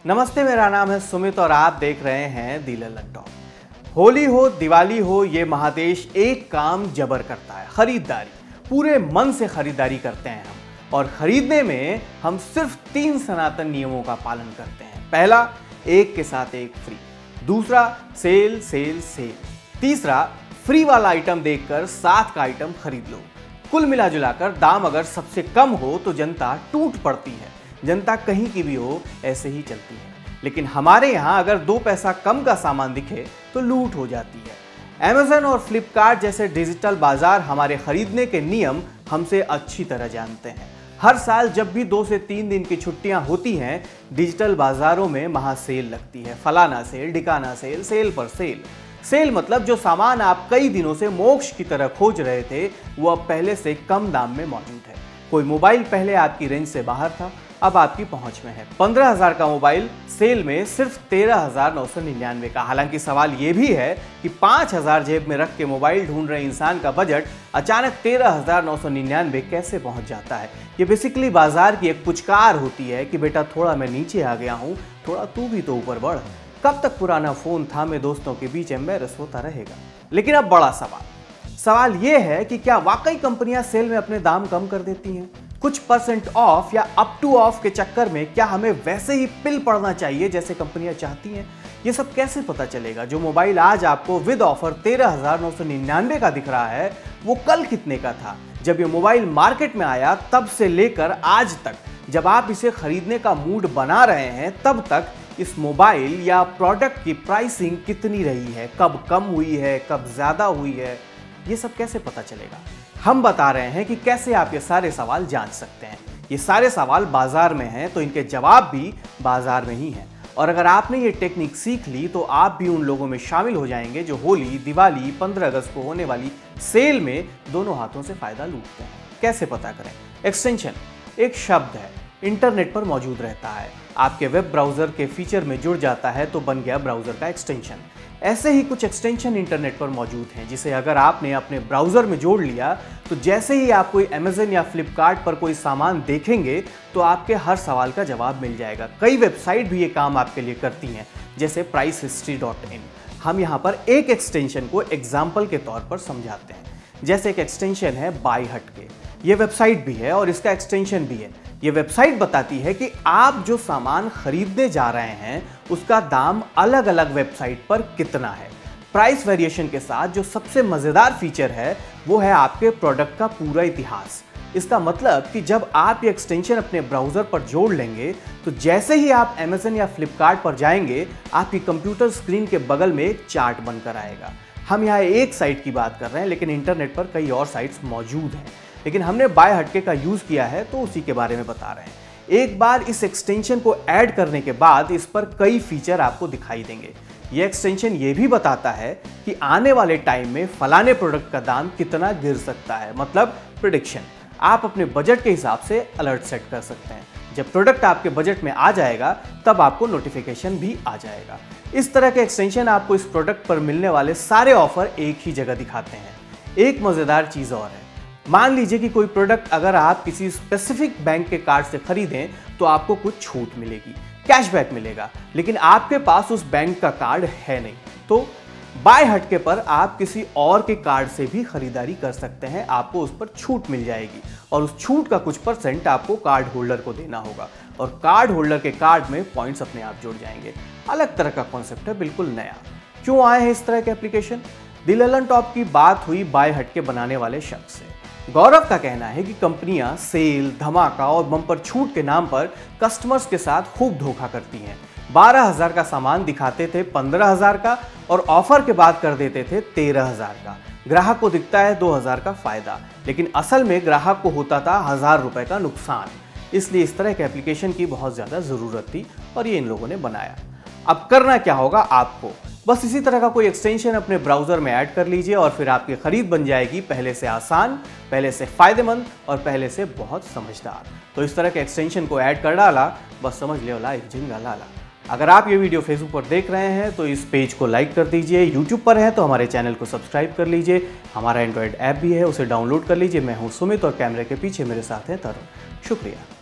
नमस्ते, मेरा नाम है सुमित और आप देख रहे हैं दी लल्लन टॉक। होली हो, दिवाली हो, ये महादेश एक काम जबर करता है, खरीदारी। पूरे मन से खरीदारी करते हैं हम, और खरीदने में हम सिर्फ 3 सनातन नियमों का पालन करते हैं। पहला, एक के साथ एक फ्री। दूसरा, सेल सेल सेल। तीसरा, फ्री वाला आइटम देखकर साथ का आइटम खरीद लो। कुल मिला जुलाकर दाम अगर सबसे कम हो तो जनता टूट पड़ती है। जनता कहीं की भी हो, ऐसे ही चलती है। लेकिन हमारे यहाँ अगर 2 पैसा कम का सामान दिखे तो लूट हो जाती है। Amazon और फ्लिपकार्ट जैसे डिजिटल बाजार हमारे खरीदने के नियम हमसे अच्छी तरह जानते हैं। हर साल जब भी 2 से 3 दिन की छुट्टियां होती हैं, डिजिटल बाजारों में महासेल लगती है। फलाना सेल, ढिकाना सेल, सेल पर सेल। सेल मतलब जो सामान आप कई दिनों से मोक्ष की तरह खोज रहे थे, वो अब पहले से कम दाम में मौजूद है। कोई मोबाइल पहले आपकी रेंज से बाहर था, अब आपकी पहुंच में है। 15,000 का मोबाइल सेल में सिर्फ 13,999 का। हालांकि सवाल यह भी है कि 5,000 जेब में रख के मोबाइल ढूंढ रहे इंसान का बजट अचानक 13,999 कैसे पहुंच जाता है। ये बेसिकली बाजार की एक पुचकार होती है कि बेटा थोड़ा मैं नीचे आ गया हूं, थोड़ा तू भी तो ऊपर बढ़। कब तक पुराना फोन थामे दोस्तों के बीच एम्बैरस होता रहेगा। लेकिन अब बड़ा सवाल यह है कि क्या वाकई कंपनियां सेल में अपने दाम कम कर देती हैं? कुछ % ऑफ या अप टू ऑफ के चक्कर में क्या हमें वैसे ही पिल पड़ना चाहिए जैसे कंपनियां चाहती हैं? ये सब कैसे पता चलेगा? जो मोबाइल आज आपको विद ऑफर 13,999 का दिख रहा है, वो कल कितने का था? जब ये मोबाइल मार्केट में आया तब से लेकर आज तक, जब आप इसे खरीदने का मूड बना रहे हैं, तब तक इस मोबाइल या प्रोडक्ट की प्राइसिंग कितनी रही है, कब कम हुई है, कब ज्यादा हुई है, ये सब कैसे पता चलेगा? हम बता रहे हैं कि कैसे आप ये सारे सवाल जांच सकते हैं। ये सारे सवाल बाजार में हैं, तो इनके जवाब भी बाजार में ही हैं। और अगर आपने ये टेक्निक सीख ली तो आप भी उन लोगों में शामिल हो जाएंगे जो होली, दिवाली, 15 अगस्त को होने वाली सेल में दोनों हाथों से फायदा लूटते हैं। कैसे पता करें? एक्सटेंशन एक शब्द है, इंटरनेट पर मौजूद रहता है, आपके वेब ब्राउजर के फीचर में जुड़ जाता है तो बन गया ब्राउजर का एक्सटेंशन। ऐसे ही कुछ एक्सटेंशन इंटरनेट पर मौजूद हैं, जिसे अगर आपने अपने ब्राउजर में जोड़ लिया तो जैसे ही आप कोई Amazon या फ्लिपकार्ट पर कोई सामान देखेंगे तो आपके हर सवाल का जवाब मिल जाएगा। कई वेबसाइट भी ये काम आपके लिए करती हैं, जैसे pricehistory.in। हम यहाँ पर एक एक्सटेंशन को एग्जाम्पल के तौर पर समझाते हैं। जैसे एक एक्सटेंशन है बाय हटके। ये वेबसाइट भी है और इसका एक्सटेंशन भी है। ये वेबसाइट बताती है कि आप जो सामान खरीदने जा रहे हैं उसका दाम अलग अलग वेबसाइट पर कितना है। प्राइस वेरिएशन के साथ जो सबसे मजेदार फीचर है वो है आपके प्रोडक्ट का पूरा इतिहास। इसका मतलब कि जब आप ये एक्सटेंशन अपने ब्राउजर पर जोड़ लेंगे तो जैसे ही आप Amazon या फ्लिपकार्ट पर जाएंगे, आपकी कंप्यूटर स्क्रीन के बगल में एक चार्ट बनकर आएगा। हम यहाँ एक साइट की बात कर रहे हैं, लेकिन इंटरनेट पर कई और साइट्स मौजूद हैं। लेकिन हमने बाय हटके का यूज किया है तो उसी के बारे में बता रहे हैं। एक बार इस एक्सटेंशन को ऐड करने के बाद इस पर कई फीचर आपको दिखाई देंगे। ये एक्सटेंशन ये भी बताता है कि आने वाले टाइम में फलाने प्रोडक्ट का दाम कितना गिर सकता है, मतलब प्रेडिक्शन। आप अपने बजट के हिसाब से अलर्ट सेट कर सकते हैं। जब प्रोडक्ट आपके बजट में आ जाएगा तब आपको नोटिफिकेशन भी आ जाएगा। इस तरह के एक्सटेंशन आपको इस प्रोडक्ट पर मिलने वाले सारे ऑफर एक ही जगह दिखाते हैं। एक मजेदार चीज और है, मान लीजिए कि कोई प्रोडक्ट अगर आप किसी स्पेसिफिक बैंक के कार्ड से खरीदें तो आपको कुछ छूट मिलेगी, कैशबैक मिलेगा, लेकिन आपके पास उस बैंक का कार्ड है नहीं, तो बाय हटके पर आप किसी और के कार्ड से भी खरीदारी कर सकते हैं। आपको उस पर छूट मिल जाएगी और उस छूट का कुछ % आपको कार्ड होल्डर को देना होगा और कार्ड होल्डर के कार्ड में पॉइंट्स अपने आप जुड़ जाएंगे। अलग तरह का कॉन्सेप्ट है, बिल्कुल नया। क्यों आए हैं इस तरह के एप्लीकेशन? दी लल्लन टॉप की बात हुई बाय हटके बनाने वाले शख्स से। गौरव का कहना है कि कंपनियां सेल, धमाका और बम्पर छूट के नाम पर कस्टमर्स के साथ खूब धोखा करती हैं। 12,000 का सामान दिखाते थे 15,000 का और ऑफर के बाद कर देते थे 13,000 का। ग्राहक को दिखता है 2,000 का फायदा, लेकिन असल में ग्राहक को होता था 1,000 रुपए का नुकसान। इसलिए इस तरह के एप्लीकेशन की बहुत ज्यादा जरूरत थी और ये इन लोगों ने बनाया। अब करना क्या होगा आपको? बस इसी तरह का कोई एक्सटेंशन अपने ब्राउजर में ऐड कर लीजिए और फिर आपकी खरीद बन जाएगी पहले से आसान, पहले से फायदेमंद और पहले से बहुत समझदार। तो इस तरह के एक्सटेंशन को ऐड कर डाला, बस समझ लियो लाइफ झिंगा लाला। अगर आप ये वीडियो फेसबुक पर देख रहे हैं तो इस पेज को लाइक कर दीजिए, यूट्यूब पर है तो हमारे चैनल को सब्सक्राइब कर लीजिए, हमारा एंड्रॉयड ऐप भी है उसे डाउनलोड कर लीजिए। मैं हूं सुमित और कैमरे के पीछे मेरे साथ हैं तरुण। शुक्रिया।